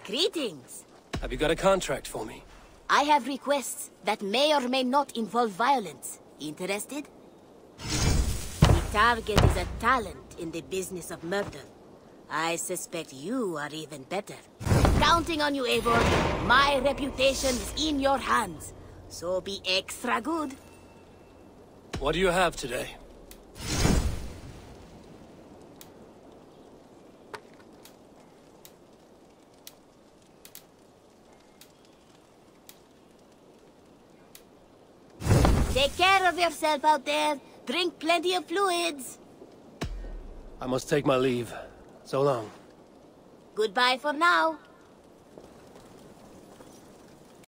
Greetings. Have you got a contract for me? I have requests that may or may not involve violence. Interested? The target is a talent in the business of murder. I suspect you are even better. Counting on you, Eivor. My reputation is in your hands. So be extra good. What do you have today? Take care of yourself out there. Drink plenty of fluids. I must take my leave. So long. Goodbye for now.